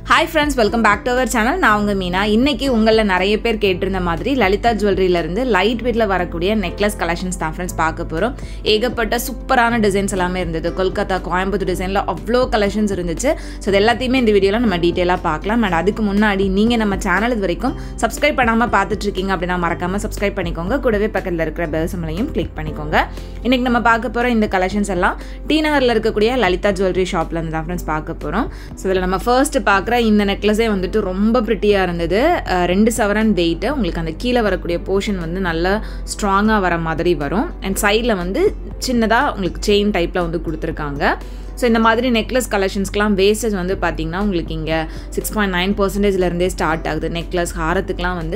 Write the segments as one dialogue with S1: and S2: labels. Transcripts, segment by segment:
S1: Hi friends, welcome back to our channel. நான் உங்க மீனா. இன்னைக்கு உங்கள நிறைய பேர் கேட்டிருந்த மாதிரி லலிதா ஜுவல்லரியில இருந்து லைட் வெயிட்ல வரக்கூடிய நெக்லஸ் கலெக்ஷன்ஸ் தான் फ्रेंड्स பார்க்க போறோம். ஏகப்பட்ட சூப்பரான டிசைன்ஸ் எல்லாமே இருந்தது. கொல்கத்தா, கோயம்புத்தூர் டிசைன்ல அவ்ளோ கலெக்ஷன்ஸ் இருந்துச்சு. சோ இது எல்லாத்தையுமே இந்த வீடியோல நம்ம டீடைலா பார்க்கலாம். and அதுக்கு முன்னாடி நீங்க நம்ம சேனல் இது வரைக்கும் Subscribe பண்ணாம பார்த்துட்டு இருக்கீங்க அப்படினா மறக்காம Subscribe பண்ணிக்கோங்க. கூடவே பக்கத்துல இருக்கிற பெல் சிம்பலையும் கிளிக் பண்ணிக்கோங்க. இன்னைக்கு நம்ம பார்க்க போற இந்த கலெக்ஷன்ஸ் எல்லாம் டி நகர்ல இருக்கக்கூடிய லலிதா ஜுவல்லரி ஷாப்ல இருந்து தான் फ्रेंड्स பார்க்க போறோம். சோ இதல நம்ம ஃபர்ஸ்ட் பார்க்குற இந்த நெக்லஸே வந்துட்டு ரொம்ப பிரிட்டியா இருந்தது. 2 சவரன் வெயிட். உங்களுக்கு அந்த கீழ வரக்கூடிய போர்ஷன் வந்து நல்ல ஸ்ட்ராங்கா வர மாதிரி வரும். and சைடுல வந்து சின்னதா உங்களுக்கு செயின் டைப்ல வந்து கொடுத்திருக்காங்க. So இந்த மாதிரி நெக்லஸ் கலெக்ஷன்ஸ்க்குலாம் வேஸ்டேஜ் வந்து பாத்தீங்கன்னா உங்களுக்கு இங்க 6.9% ல இருந்தே ஸ்டார்ட் ஆகுது. நெக்லஸ் ஹாரத்துக்குலாம் வந்து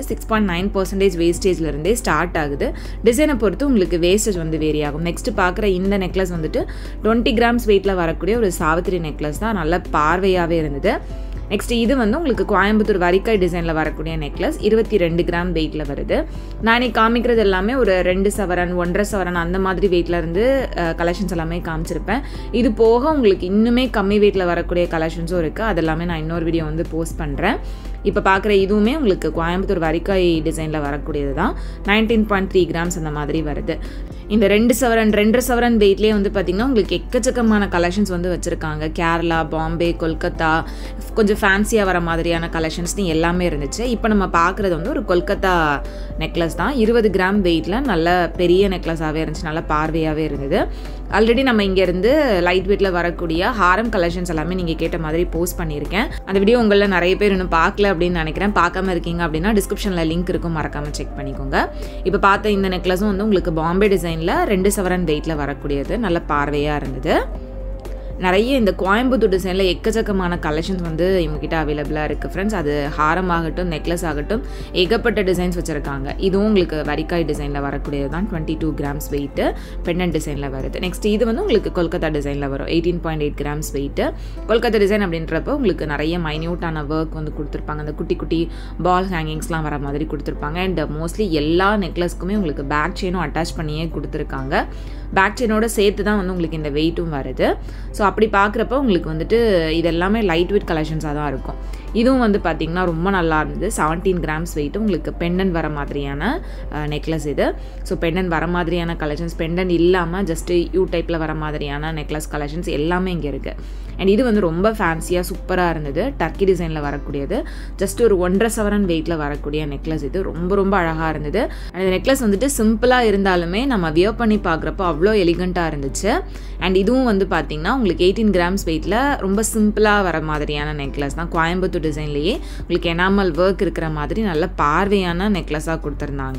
S1: 6.9% வேஸ்டேஜ்ல இருந்தே ஸ்டார்ட் ஆகுது. டிசைனை பொறுத்து உங்களுக்கு வேஸ்டேஜ் வந்து வேரி ஆகும். நெக்ஸ்ட் பார்க்குற இந்த நெக்லஸ் வந்துட்டு 20 கிராம்ஸ் வெயிட்ல வரக்கூடிய ஒரு சாவித்திரி நெக்லஸ் தான். நல்ல பார்வையாவே இருந்தது. நெக்ஸ்ட் இது வந்து உங்களுக்கு கோயம்புத்தூர் வரிக்காய் டிசைன்ல வரக்கூடிய நெக்லஸ் 22 கிராம் வெயிட்ல வருது. நான் காமிக்கிறது எல்லாமே ஒரு 2 சவரன் 1.5 சவரன் அந்த மாதிரி வெயிட்ல இருந்து கலெக்ஷன்ஸ் எல்லாமே காமிச்சிருப்பேன். இது போக உங்களுக்கு இன்னுமே கம்மி வெயிட்ல வரக்கூடிய கலெக்ஷன்ஸும் இருக்கு. அதெல்லாமே நான் இன்னொரு வீடியோ வந்து போஸ்ட் பண்றேன். இப்போ பார்க்குற இதுவுமே உங்களுக்கு கோயம்புத்தூர் வரிக்காய் டிசைனில் வரக்கூடியது தான். 19.3 கிராம்ஸ் அந்த மாதிரி வருது. இந்த 2 சவரன் 2.5 சவரன் வெயிட்லேயே வந்து பார்த்திங்கன்னா உங்களுக்கு எக்கச்சக்கமான கலெக்ஷன்ஸ் வந்து வச்சுருக்காங்க. கேரளா, பாம்பே, கொல்கத்தா, கொஞ்சம் ஃபேன்சியாக வர மாதிரியான கலெக்ஷன்ஸ்னு எல்லாமே இருந்துச்சு. இப்போ நம்ம பார்க்குறது வந்து ஒரு கொல்கத்தா நெக்லஸ் தான். 20 கிராம் வெயிட்டில் நல்ல பெரிய நெக்லஸாகவே இருந்துச்சு. நல்ல பார்வையாகவே இருந்தது. ஆல்ரெடி நம்ம இங்கேருந்து லைட் வெயிட்டில் வரக்கூடிய ஹாரம் கலெக்ஷன்ஸ் எல்லாமே நீங்கள் கேட்ட மாதிரி போஸ்ட் பண்ணியிருக்கேன். அந்த வீடியோ உங்களில் நிறைய பேர் இன்னும் பார்க்கல அப்படின்னு நினைக்கிறேன். பார்க்காம இருக்கீங்க அப்படின்னா டிஸ்கிரிப்ஷனில் லிங்க் இருக்கும், மறக்காம செக் பண்ணிக்கோங்க. இப்போ பார்த்த இந்த நெக்லஸும் வந்து உங்களுக்கு பாம்பே டிசைனில் 2 சவரன் வெயிட்டில் வரக்கூடியது. நல்ல பார்வையாக இருந்தது. நிறைய இந்த கோயம்புத்தூர் டிசைனில் எக்கச்சக்கமான கலெக்ஷன்ஸ் வந்து இவங்ககிட்ட அவைலபிளாக இருக்குது ஃப்ரெண்ட்ஸ். அது ஹாரம் ஆகட்டும், நெக்லஸ் ஆகட்டும், ஏகப்பட்ட டிசைன்ஸ் வச்சுருக்காங்க. இதுவும் உங்களுக்கு வரிக்காய் டிசைனில் வரக்கூடியது தான். 22 கிராம்ஸ் வெயிட்டு பெண்டன்ட் டிசைனில் வருது. நெக்ஸ்ட் இது வந்து உங்களுக்கு கொல்கத்தா டிசைனில் வரும். 18.8 கிராம்ஸ் வெயிட்டு. கொல்கத்தா டிசைன் அப்படின்றப்போ உங்களுக்கு நிறைய மைன்யூட்டான ஒர்க் வந்து கொடுத்துருப்பாங்க. அந்த குட்டி குட்டி பால் ஹேங்கிங்ஸ்லாம் வர மாதிரி கொடுத்துருப்பாங்க. அண்ட் மோஸ்ட்லி எல்லா நெக்லஸ்க்குமே உங்களுக்கு பேக் செயினும் அட்டாச் பண்ணியே கொடுத்துருக்காங்க. பேக் செயினோட சேர்த்து தான் வந்து உங்களுக்கு இந்த வெயிட்டும் வருது. ஸோ அப்படி பார்க்குறப்ப உங்களுக்கு வந்துட்டு இது எல்லாமே லைட் வெயிட் கலெக்ஷன்ஸாக தான் இருக்கும். இதுவும் வந்து பார்த்திங்கன்னா ரொம்ப நல்லா இருந்தது. 17 கிராம்ஸ் வெயிட்டு. உங்களுக்கு பெண்டன் வர மாதிரியான நெக்லஸ் இது. ஸோ பெண்டன் வர மாதிரியான கலெக்ஷன்ஸ், பெண்டன் இல்லாமல் ஜஸ்ட்டு யூ டைப்பில் வர மாதிரியான நெக்லஸ் கலெக்ஷன்ஸ் எல்லாமே இங்கே இருக்குது. அண்ட் இது வந்து ரொம்ப ஃபேன்சியாக சூப்பராக இருந்தது. டர்க்கி டிசைனில் வரக்கூடியது. ஜஸ்ட் ஒரு 1.5 சவரன் வெயிட்டில் வரக்கூடிய நெக்லஸ் இது. ரொம்ப ரொம்ப அழகாக இருந்தது. அந்த நெக்லஸ் வந்துட்டு சிம்பிளாக இருந்தாலுமே நம்ம வியர் பண்ணி பார்க்குறப்போ அவ்வளோ எலிகண்ட்டாக இருந்துச்சு. அண்ட் இதுவும் வந்து பார்த்திங்கன்னா உங்களுக்கு 18 கிராம்ஸ் வெயிட்டில் ரொம்ப சிம்பிளாக வர மாதிரியான நெக்லஸ் தான். கோயம்புத்தூர் டிசைன்லேயே உங்களுக்கு எனாமல் ஒர்க் இருக்கிற மாதிரி நல்ல பார்வையான நெக்லஸாக கொடுத்துருந்தாங்க.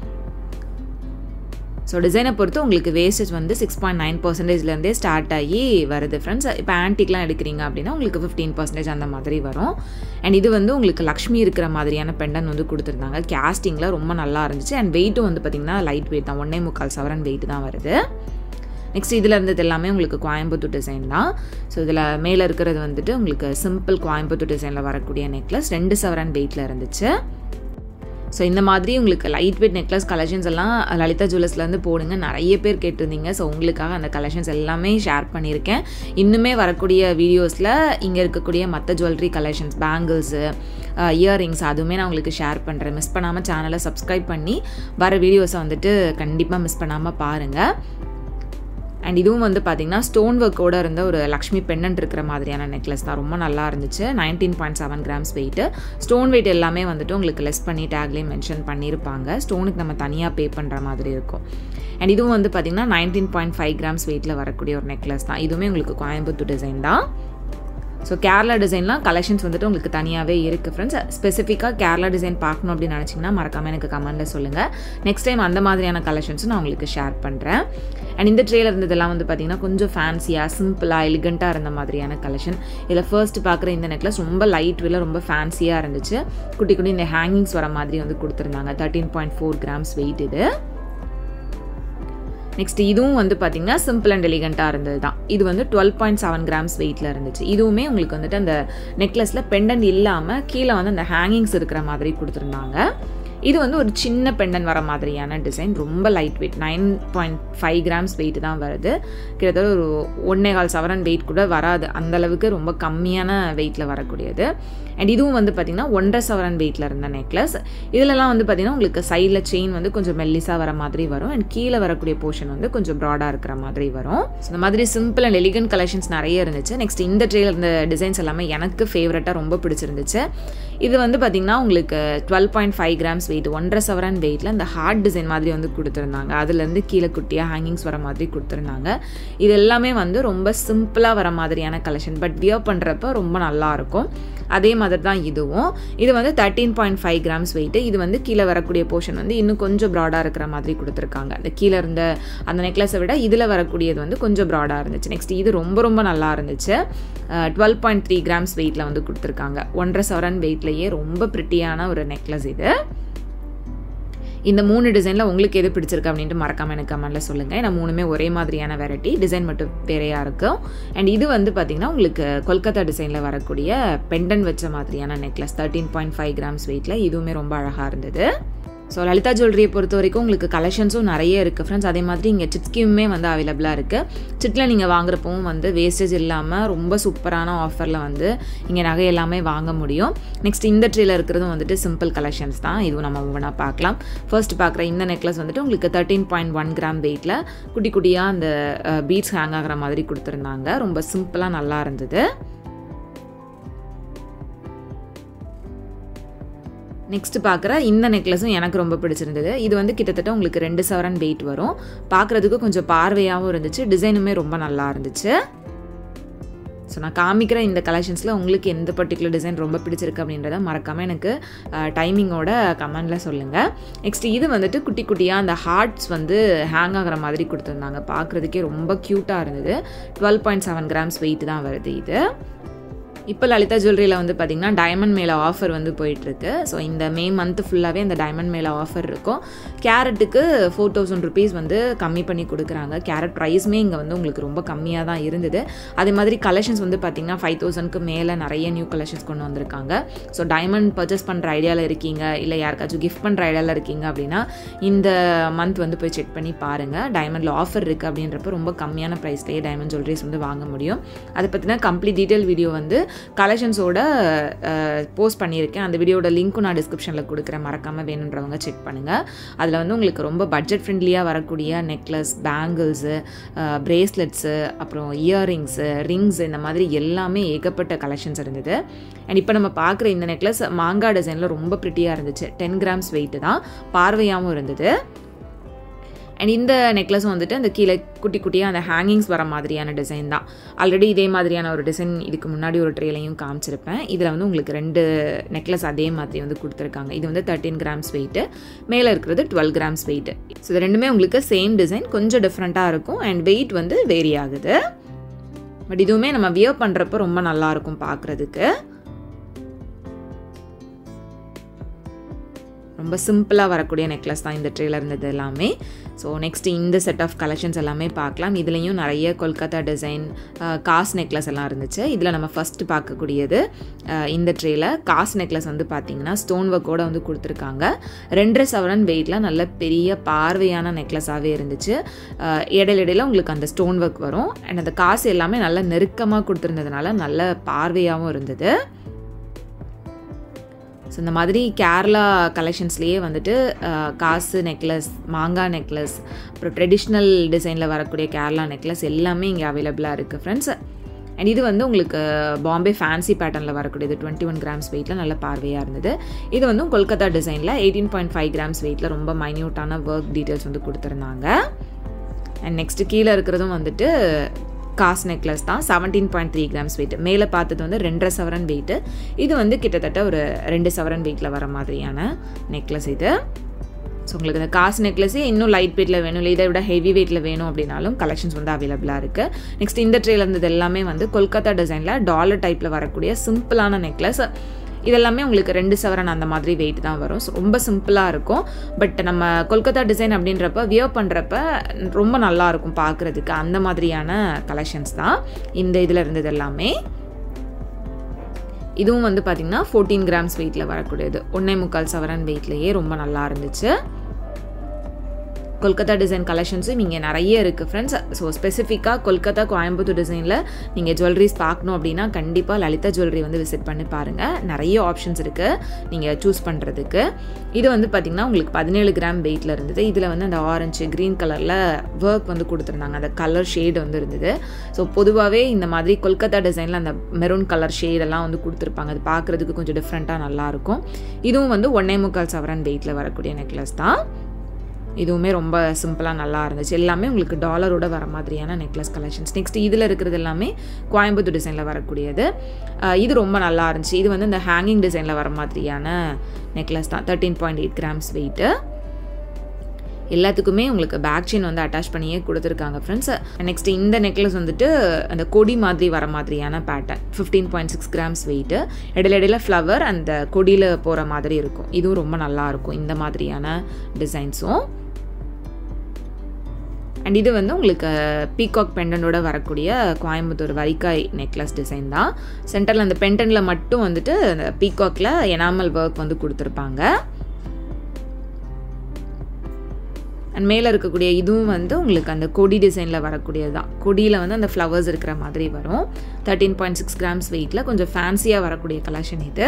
S1: ஸோ டிசைனை பொறுத்து உங்களுக்கு வேஸ்டேஜ் வந்து 6.9%லேருந்தே ஸ்டார்ட் ஆகி வருது ஃப்ரெண்ட்ஸ். இப்போ ஆன்டிக்லாம் எடுக்கிறீங்க அப்படின்னா உங்களுக்கு 15% அந்த மாதிரி வரும். அண்ட் இது வந்து உங்களுக்கு லக்ஷ்மி இருக்கிற மாதிரியான பெண்டன் வந்து கொடுத்துருந்தாங்க. கேஸ்டிங்கில் ரொம்ப நல்லா இருந்துச்சு. அண்ட் வெயிட்டும் வந்து பார்த்திங்கன்னா லைட் வெயிட் தான். 1.25 சவரன் வெயிட் தான் வருது. நெக்ஸ்ட் இதில் இருந்தது எல்லாமே உங்களுக்கு கோயம்புத்தூர் டிசைன் தான். ஸோ இதில் மேலே இருக்கிறது வந்துட்டு உங்களுக்கு சிம்பிள் கோயம்புத்தூர் டிசைனில் வரக்கூடிய நெக்லஸ் 2 சவரன் வெயிட்டில் இருந்துச்சு. ஸோ இந்த மாதிரி உங்களுக்கு லைட் வெயிட் நெக்லஸ் கலெக்ஷன்ஸ் எல்லாம் லலிதா ஜுவல்லர்ஸ்லேருந்து போடுங்க. நிறைய பேர் கேட்டிருந்தீங்க. ஸோ உங்களுக்காக அந்த கலெக்ஷன்ஸ் எல்லாமே ஷேர் பண்ணியிருக்கேன். இன்னுமே வரக்கூடிய வீடியோஸில் இங்கே இருக்கக்கூடிய மற்ற ஜுவல்லரி கலெக்ஷன்ஸ், பேங்கிள்ஸு, இயர்ரிங்ஸ் அதுவுமே நான் உங்களுக்கு ஷேர் பண்ணுறேன். மிஸ் பண்ணாமல் சேனலை சப்ஸ்கிரைப் பண்ணி வர வீடியோஸை வந்துட்டு கண்டிப்பாக மிஸ் பண்ணாமல் பாருங்கள். அண்ட் இதுவும் வந்து பார்த்திங்கன்னா ஸ்டோன் ஒர்க்கோடு இருந்த ஒரு லக்ஷ்மி பெண்ணன்ட் இருக்கிற மாதிரியான நெக்லஸ் தான். ரொம்ப நல்லா இருந்துச்சு. 19.7 கிராம்ஸ் வெயிட்டு. ஸ்டோன் வெயிட் எல்லாமே வந்துட்டு உங்களுக்கு லெஸ் பண்ணி டேக்லேயும் மென்ஷன் பண்ணியிருப்பாங்க. ஸ்டோனுக்கு நம்ம தனியாக பே பண்ணுற மாதிரி இருக்கும். அண்ட் இதுவும் வந்து பார்த்திங்கன்னா 19.5 கிராம்ஸ் வெயிட்டில் வரக்கூடிய ஒரு நெக்லஸ் தான். இதுவுமே உங்களுக்கு கோயம்புத்தூர் டிசைன் தான். ஸோ கேரளா டிசைன்லாம் கலெக்ஷன்ஸ் வந்துட்டு உங்களுக்கு தனியாகவே இருக்குது ஃப்ரெண்ட்ஸ். ஸ்பெசிஃபிக்காக கேரளா டிசைன் பார்க்கணும் அப்படின்னு நினச்சிங்கன்னா மறக்காமல் எனக்கு கமெண்ட்டில் சொல்லுங்கள். நெக்ஸ்ட் டைம் அந்த மாதிரியான கலெக்ஷன்ஸும் நான் உங்களுக்கு ஷேர் பண்ணுறேன். அண்ட் இந்த ட்ரேல இருந்ததெல்லாம் வந்து பார்த்திங்கன்னா கொஞ்சம் ஃபேன்சியாக, சிம்பிளாக, எலிகண்ட்டாக இருந்த மாதிரியான கலெக்ஷன். இதில் ஃபர்ஸ்ட் பார்க்குற இந்த நெக்லஸ் ரொம்ப லைட் வெயிட்டில் ரொம்ப ஃபேன்சியாக இருந்துச்சு. குட்டி குட்டி இந்த ஹேங்கிங்ஸ் வர மாதிரி வந்து கொடுத்துருந்தாங்க. 13.4 கிராம்ஸ் வெயிட் இது. நெக்ஸ்ட் இதுவும் வந்து பார்த்திங்கன்னா சிம்பிள் அண்ட் எலிகண்ட்டாக இருந்தது தான். இது வந்து 12.7 கிராம்ஸ் வெயிட்டில் இருந்துச்சு. இதுவுமே உங்களுக்கு வந்துட்டு அந்த நெக்லஸில் பெண்டன் இல்லாமல் கீழே வந்து அந்த ஹேங்கிங்ஸ் இருக்கிற மாதிரி கொடுத்துருந்தாங்க. இது வந்து ஒரு சின்ன பெண்டன் வர மாதிரியான டிசைன், ரொம்ப லைட் வெயிட், 9.5 கிராம்ஸ் வெயிட் தான் வருது. கிட்டத்தட்ட ஒரு 1.25 சவரன் வெயிட் கூட வராது, அந்தளவுக்கு ரொம்ப கம்மியான வெயிட்டில் வரக்கூடியது. அண்ட் இதுவும் வந்து பார்த்திங்கன்னா 1.5 சவரன் வெயிட்டில் இருந்த நெக்லஸ். இதிலலாம் வந்து பார்த்திங்கன்னா உங்களுக்கு சைடில் செயின் வந்து கொஞ்சம் மெல்லிஸாக வர மாதிரி வரும், அண்ட் கீழே வரக்கூடிய போர்ஷன் வந்து கொஞ்சம் ப்ராடாக இருக்கிற மாதிரி வரும். ஸோ இந்த மாதிரி சிம்பிள் அண்ட் எலிகன்ட் கலெக்ஷன்ஸ் நிறைய இருந்துச்சு. நெக்ஸ்ட் இந்த ட்ரேயில் இருந்த டிசைன்ஸ் எல்லாமே எனக்கு ஃபேவரட்டாக ரொம்ப பிடிச்சிருந்துச்சு. இது வந்து பார்த்திங்கன்னா உங்களுக்கு 12.5 கிராம்ஸ் வெயிட், 1.5 சவரன் வெயிட்டில் இந்த ஹார்ட் டிசைன் மாதிரி வந்து கொடுத்துருந்தாங்க. அதுலேருந்து கீழே குட்டியாக ஹேங்கிங்ஸ் வர மாதிரி கொடுத்துருந்தாங்க. இது எல்லாமே வந்து ரொம்ப சிம்பிளாக வர மாதிரியான கலெக்ஷன், பட் வியர் பண்ணுறப்ப ரொம்ப நல்லாயிருக்கும். அதே மாதிரி தான் இதுவும். இது வந்து 13.5 கிராம்ஸ் வெயிட். இது வந்து கீழே வரக்கூடிய போர்ஷன் வந்து இன்னும் கொஞ்சம் ப்ராடாக இருக்கிற மாதிரி கொடுத்துருக்காங்க. அந்த கீழே இருந்த அந்த நெக்லஸை விட இதில் வரக்கூடியது வந்து கொஞ்சம் ப்ராடாக இருந்துச்சு. நெக்ஸ்ட் இது ரொம்ப ரொம்ப நல்லா இருந்துச்சு. 12.3 கிராம்ஸ் வெயிட்டில் வந்து கொடுத்துருக்காங்க. 1.5 சவரன் வெயிட்லேயே ரொம்ப ப்ரிட்டியான ஒரு நெக்லஸ் இது. இந்த 3 டிசைனில் உங்களுக்கு எது பிடிச்சிருக்கு அப்படின்ட்டு மறக்காமல் எனக்கு கமெண்ட்டில் சொல்லுங்கள். ஏன்னா 3மே ஒரே மாதிரியான வெரைட்டி, டிசைன் மட்டும் வேறையாக இருக்கும். அண்ட் இது வந்து பார்த்திங்கன்னா உங்களுக்கு கொல்கத்தா டிசைனில் வரக்கூடிய பெண்டன் வச்ச மாதிரியான நெக்லஸ், 13.5 கிராம்ஸ் வெயிட்டில். இதுவுமே ரொம்ப அழகாக இருந்தது. ஸோ லலிதா ஜுவல்லரியை பொறுத்த வரைக்கும் உங்களுக்கு கலெக்ஷன்ஸும் நிறைய இருக்குது ஃப்ரெண்ட்ஸ். அதே மாதிரி இங்கே சிட் ஸ்கீமுமே வந்து அவைலபிளாக இருக்குது. சிட்டில் நீங்கள் வாங்குறப்பவும் வந்து வேஸ்டேஜ் இல்லாமல் ரொம்ப சூப்பரான ஆஃபரில் வந்து இங்கே நகை எல்லாமே வாங்க முடியும். நெக்ஸ்ட் இந்த ட்ரீல இருக்கிறதும் வந்துட்டு சிம்பிள் கலெக்ஷன்ஸ் தான். இதுவும் நம்ம ஒவ்வொன்றா பார்க்கலாம். ஃபர்ஸ்ட் பார்க்குற இந்த நெக்லஸ் வந்துட்டு உங்களுக்கு 13.1 கிராம் வெயிட்டில் குட்டி குட்டியாக அந்த பீட்ஸ் ஹேங் ஆகிற மாதிரி கொடுத்துருந்தாங்க. ரொம்ப சிம்பிளாக நல்லா இருந்தது. நெக்ஸ்ட் பார்க்குற இந்த நெக்லஸும் எனக்கு ரொம்ப பிடிச்சிருந்தது. இது வந்து கிட்டத்தட்ட உங்களுக்கு 2 சவரன் வெயிட் வரும். பார்க்குறதுக்கு கொஞ்சம் பார்வையாகவும் இருந்துச்சு, டிசைனுமே ரொம்ப நல்லா இருந்துச்சு. ஸோ நான் காமிக்கிற இந்த கலெக்ஷன்ஸில் உங்களுக்கு எந்த பர்டிகுலர் டிசைன் ரொம்ப பிடிச்சிருக்கு அப்படின்றத மறக்காமல் எனக்கு டைமிங்கோட கமெண்டில் சொல்லுங்கள். நெக்ஸ்ட் இது வந்துட்டு குட்டி குட்டியாக அந்த ஹார்ட்ஸ் வந்து ஹேங் ஆகிற மாதிரி கொடுத்துருந்தாங்க. பார்க்குறதுக்கே ரொம்ப க்யூட்டாக இருந்தது. 12.7 கிராம்ஸ் வெயிட் தான் வருது இது. இப்போ லலிதா ஜுவல்லரியில் வந்து பார்த்திங்கன்னா டைமண்ட் மேலே ஆஃபர் வந்து போயிட்டுருக்கு. ஸோ இந்த மே மந்த் ஃபுல்லாகவே இந்த டைமண்ட் மேலே ஆஃபர் இருக்கும். கேரட்டுக்கு 4000 ருபீஸ் வந்து கம்மி பண்ணி கொடுக்குறாங்க. கேரட் ப்ரைஸுமே இங்கே வந்து உங்களுக்கு ரொம்ப கம்மியாக தான் இருந்தது. அதே மாதிரி கலெக்ஷன்ஸ் வந்து பார்த்திங்கன்னா 5000க்கு மேலே நிறைய நியூ கலெக்ஷன்ஸ் கொண்டு வந்திருக்காங்க. ஸோ டைமண்ட் பர்ச்சேஸ் பண்ணுற ஐடியாவில் இருக்கீங்க, இல்லை யாருக்காச்சும் கிஃப்ட் பண்ணுற ஐடியாவில் இருக்கீங்க அப்படின்னா இந்த மந்த் வந்து போய் செக் பண்ணி பாருங்கள். டைமண்டில் ஆஃபர் இருக்குது அப்படின்றப்ப ரொம்ப கம்மியான ப்ரைஸ்லேயே டைமண்ட் ஜுவல்லரிஸ் வந்து வாங்க முடியும். அதை பற்றின கம்ப்ளீட் டீட்டெயில் வீடியோ வந்து கலெக்ஷன்ஸோட போஸ்ட் பண்ணியிருக்கேன். அந்த வீடியோட லிங்க்கும் நான் டிஸ்கிரிப்ஷனில் கொடுக்குறேன், மறக்காமல் வேணுன்றவங்க செக் பண்ணுங்கள். அதில் வந்து உங்களுக்கு ரொம்ப பட்ஜெட் ஃப்ரெண்ட்லியாக வரக்கூடிய நெக்லஸ், பேங்கிள்ஸு, பிரேஸ்லெட்ஸு, அப்புறம் இயர்ரிங்ஸு, ரிங்ஸ், இந்த மாதிரி எல்லாமே ஏகப்பட்ட கலெக்ஷன்ஸ் இருந்தது. அண்ட் இப்போ நம்ம பார்க்குற இந்த நெக்லஸ் மாங்காய் டிசைனில் ரொம்ப ப்ரிட்டியாக இருந்துச்சு. 10 கிராம்ஸ் வெயிட்டு தான், பார்வையாகவும் இருந்தது. அண்ட் இந்த நெக்லஸும் வந்துட்டு அந்த கீழே குட்டி குட்டியாக அந்த ஹேங்கிங்ஸ் வர மாதிரியான டிசைன் தான். ஆல்ரெடி இதே மாதிரியான ஒரு டிசைன் இதுக்கு முன்னாடி ஒரு ட்ரேலையும் காமிச்சிருப்பேன். இதில் வந்து உங்களுக்கு 2 நெக்லஸ் அதே மாதிரி வந்து கொடுத்துருக்காங்க. இது வந்து 13 கிராம்ஸ் வெயிட்டு, மேலே இருக்கிறது 12 கிராம்ஸ் வெயிட்டு. ஸோ இது ரெண்டுமே உங்களுக்கு சேம் டிசைன், கொஞ்சம் டிஃப்ரெண்ட்டாக இருக்கும். அண்ட் வெயிட் வந்து வேரி ஆகுது. பட் இதுவுமே நம்ம வியர் பண்ணுறப்ப ரொம்ப நல்லாயிருக்கும் பார்க்குறதுக்கு. ரொம்ப சிம்பிளாக வரக்கூடிய நெக்லஸ் தான் இந்த ட்ரேல இருந்தது எல்லாமே. ஸோ நெக்ஸ்ட்டு இந்த செட் ஆஃப் கலெக்ஷன்ஸ் எல்லாமே பார்க்கலாம். இதுலேயும் நிறைய கொல்கத்தா டிசைன் காஸ் நெக்லஸ் எல்லாம் இருந்துச்சு. இதில் நம்ம ஃபஸ்ட்டு பார்க்கக்கூடியது இந்த ட்ரேல காஸ் நெக்லஸ் வந்து பார்த்திங்கன்னா ஸ்டோன் ஒர்க்கோடு வந்து கொடுத்துருக்காங்க. 2.5 சவரன் வெயிட்டில் நல்ல பெரிய பார்வையான நெக்லஸாகவே இருந்துச்சு. இடையில உங்களுக்கு அந்த ஸ்டோன் ஒர்க் வரும். அண்ட் அந்த காசு எல்லாமே நல்லா நெருக்கமாக கொடுத்துருந்ததுனால நல்ல பார்வையாகவும் இருந்தது. ஸோ இந்த மாதிரி கேரளா கலெக்ஷன்ஸ்லேயே வந்துட்டு காசு நெக்லஸ், மாங்காய் நெக்லஸ், அப்புறம் ட்ரெடிஷ்னல் டிசைனில் வரக்கூடிய கேரளா நெக்லஸ் எல்லாமே இங்கே அவைலபிளாக இருக்குது ஃப்ரெண்ட்ஸ். அண்ட் இது வந்து உங்களுக்கு பாம்பே ஃபேன்சி பேட்டர்னில் வரக்கூடியது 21 கிராம்ஸ் வெயிட்டில் நல்ல பார்வையாக இருந்தது. இது வந்து கொல்கத்தா டிசைனில் 18.5 கிராம்ஸ் வெயிட்டில் ரொம்ப மைன்யூட்டான ஒர்க் டீட்டெயில்ஸ் வந்து கொடுத்துருந்தாங்க. அண்ட் நெக்ஸ்ட்டு கீழே இருக்கிறதும் வந்துட்டு காஸ் நெக்லஸ் தான், 17.3 கிராம்ஸ் வெயிட். மேலே பார்த்தது வந்து 2.5 சவரன் வெயிட்டு. இது வந்து கிட்டத்தட்ட ஒரு 2 சவரன் வெயிட்டில் வர மாதிரியான நெக்லஸ் இது. ஸோ உங்களுக்கு இந்த காசு நெக்லஸே இன்னும் லைட் வெயிட்டில் வேணும், இல்லை இதை விட ஹெவி வெயிட்டில் வேணும் அப்படின்னாலும் கலெக்ஷன்ஸ் வந்து அவைலபிளாக இருக்குது. நெக்ஸ்ட் இந்த ட்ரேல இருந்தது எல்லாமே வந்து கொல்கத்தா டிசைனில் டாலர் டைப்பில் வரக்கூடிய சிம்பிளான நெக்லஸ். இதெல்லாமே உங்களுக்கு 2 சவரன் அந்த மாதிரி வெயிட் தான் வரும். ஸோ ரொம்ப சிம்பிளாக இருக்கும். பட் நம்ம கொல்கத்தா டிசைன் அப்படின்றப்ப வியர் பண்ணுறப்ப ரொம்ப நல்லாயிருக்கும் பார்க்குறதுக்கு. அந்த மாதிரியான கலெக்ஷன்ஸ் தான் இந்த இதில் இருந்தது எல்லாமே. இதுவும் வந்து பார்த்திங்கன்னா 14 கிராம்ஸ் வெயிட்டில் வரக்கூடியது. 1.25 சவரன் வெயிட்லேயே ரொம்ப நல்லா இருந்துச்சு. கொல்கத்தா டிசைன் கலெக்ஷன்ஸும் இங்கே நிறைய இருக்குது ஃப்ரெண்ட்ஸ். ஸோ ஸ்பெசிஃபிக்காக கொல்கத்தா கோயம்புத்தூர் டிசைனில் நீங்கள் ஜுவல்லரிஸ் பார்க்கணும் அப்படின்னா கண்டிப்பாக லலிதா ஜுவல்லரி வந்து விசிட் பண்ணி பாருங்கள். நிறைய ஆப்ஷன்ஸ் இருக்குது நீங்கள் சூஸ் பண்ணுறதுக்கு. இது வந்து பார்த்திங்கன்னா உங்களுக்கு 17 கிராம் வெயிட்டில் இருந்தது. இதில் வந்து அந்த ஆரஞ்சு க்ரீன் கலரில் ஒர்க் வந்து கொடுத்துருந்தாங்க. அந்த கலர் ஷேடு வந்து இருந்தது. ஸோ பொதுவாகவே இந்த மாதிரி கொல்கத்தா டிசைனில் அந்த மெரூன் கலர் ஷேடெல்லாம் வந்து கொடுத்துருப்பாங்க. அது பார்க்குறதுக்கு கொஞ்சம் டிஃப்ரெண்ட்டாக நல்லாயிருக்கும். இதுவும் வந்து 1.25 சவரன் வெயிட்டில் வரக்கூடிய நெக்லஸ் தான். இதுவுமே ரொம்ப சிம்பிளாக நல்லா இருந்துச்சு. எல்லாமே உங்களுக்கு டாலரோட வர மாதிரியான நெக்லஸ் கலெக்ஷன்ஸ். நெக்ஸ்ட் இதில் இருக்கிறது எல்லாமே கோயம்புத்தூர் டிசைனில் வரக்கூடியது. இது ரொம்ப நல்லா இருந்துச்சு. இது வந்து இந்த ஹேங்கிங் டிசைனில் வர மாதிரியான நெக்லஸ் தான். 13.8 கிராம்ஸ் வெயிட்டு. எல்லாத்துக்குமே உங்களுக்கு பேக் செயின் வந்து அட்டாச் பண்ணியே கொடுத்துருக்காங்க ஃப்ரெண்ட்ஸ். நெக்ஸ்ட் இந்த நெக்லஸ் வந்துட்டு அந்த கொடி மாதிரி வர மாதிரியான பேட்டர்ன். 15.6 grams weight. இடையில ஃப்ளவர் அந்த கொடியில் போகிற மாதிரி இருக்கும். இதுவும் ரொம்ப நல்லாயிருக்கும் இந்த மாதிரியான டிசைன்ஸும். அண்ட் இது வந்து உங்களுக்கு பீகாக் பெண்டனோட வரக்கூடிய கோயம்புத்தூர் வரிக்காய் நெக்லஸ் டிசைன் தான். சென்டரில் அந்த பெண்டனில் மட்டும் வந்துட்டு அந்த பீகாக்கில் எனாமல் ஒர்க் வந்து கொடுத்துருப்பாங்க. அண்ட் மேலே இருக்கக்கூடிய இதுவும் வந்து உங்களுக்கு அந்த கொடி டிசைனில் வரக்கூடியது தான். கொடியில் வந்து அந்த ஃப்ளவர்ஸ் இருக்கிற மாதிரி வரும். 13.6 கிராம்ஸ் வெயிட்டில் கொஞ்சம் ஃபேன்சியாக வரக்கூடிய கலெக்ஷன் இது.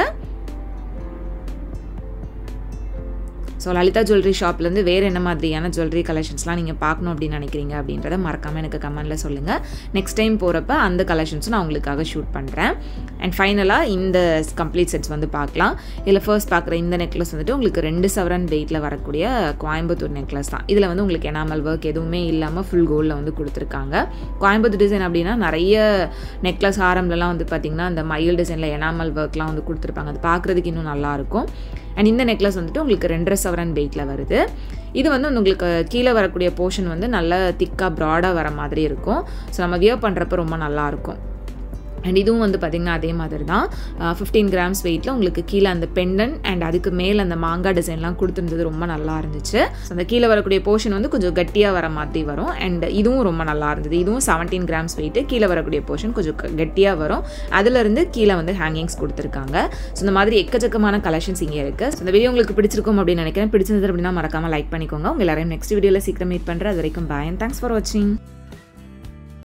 S1: ஸோ லலிதா ஜுவல்லரி ஷாப்லேருந்து வேறு என்ன மாதிரியான ஜுவல்லரி கலெக்ஷன்ஸ்லாம் நீங்கள் பார்க்கணும் அப்படின்னு நினைக்கிறீங்க அப்படின்றத மறக்காமல் எனக்கு கமெண்ட்டில் சொல்லுங்கள். நெக்ஸ்ட் டைம் போகிறப்ப அந்த கலெக்ஷன்ஸும் நான் உங்களுக்காக ஷூட் பண்ணுறேன். அண்ட் ஃபைனலாக இந்த கம்ப்ளீட் செட்ஸ் வந்து பார்க்கலாம். இதில் ஃபர்ஸ்ட் பார்க்குற இந்த நெக்லஸ் வந்துட்டு உங்களுக்கு 2 சவரன் வெயிட்டில் வரக்கூடிய கோயம்புத்தூர் நெக்லஸ் தான். இதில் வந்து உங்களுக்கு எனாமல் ஒர்க் எதுவுமே இல்லாமல் ஃபுல் கோல்டில் வந்து கொடுத்துருக்காங்க. கோயம்புத்தூர் டிசைன் அப்படின்னா நிறைய நெக்லஸ் ஹாரம்லலாம் வந்து பார்த்திங்கன்னா அந்த மயில் டிசைனில் எனாமல் ஒர்க்லாம் வந்து கொடுத்துருப்பாங்க. அது பார்க்குறதுக்கு இன்னும் நல்லாயிருக்கும். அண்ட் இந்த நெக்லஸ் வந்துட்டு உங்களுக்கு 2.5 சவரன் வெயிட்டில் வருது. இது வந்து உங்களுக்கு கீழே வரக்கூடிய போர்ஷன் வந்து நல்லா திக்காக ப்ராடாக வர மாதிரி இருக்கும். ஸோ நம்ம வியர் பண்ணுறப்ப ரொம்ப நல்லாயிருக்கும். அண்ட் இதுவும் வந்து பார்த்திங்கன்னா அதே மாதிரி தான். 15 கிராம்ஸ் வெயிட்டில் உங்களுக்கு கீழே அந்த பெண்டன் அண்ட் அதுக்கு மேலே அந்த மாங்காய் டிசைன்லாம் கொடுத்துருந்தது ரொம்ப நல்லா இருந்துச்சு. ஸோ அந்த கீழே வரக்கூடிய போர்ஷன் வந்து கொஞ்சம் கட்டியாக வர மாதிரி வரும். அண்ட் இதுவும் ரொம்ப நல்லா இருந்தது. இதுவும் 17 கிராம்ஸ் வெயிட்டு. கீழே வரக்கூடிய போர்ஷன் கொஞ்சம் கட்டியாக வரும். அதிலிருந்து கீழே வந்து ஹேங்கிங்ஸ் கொடுத்துருக்காங்க. ஸோ இந்த மாதிரி எக்கச்சக்கமான கலெக்ஷன்ஸ் இங்கே இருக்குது. ஸோ இந்த வீடியோ உங்களுக்கு பிடிச்சிருக்கும் அப்படின்னு நினைக்கிறேன். பிடிச்சிருந்தது அப்படின்னா மறக்காமல் லைக் பண்ணிக்கோங்க. உங்கள் எல்லாரையும் நெக்ஸ்ட் வீடியோவில் சீக்கிரம் மீட் பண்ணுறேன். அது வரைக்கும் பாய் அண்ட் தேங்க்ஸ் ஃபார் வாட்சிங்.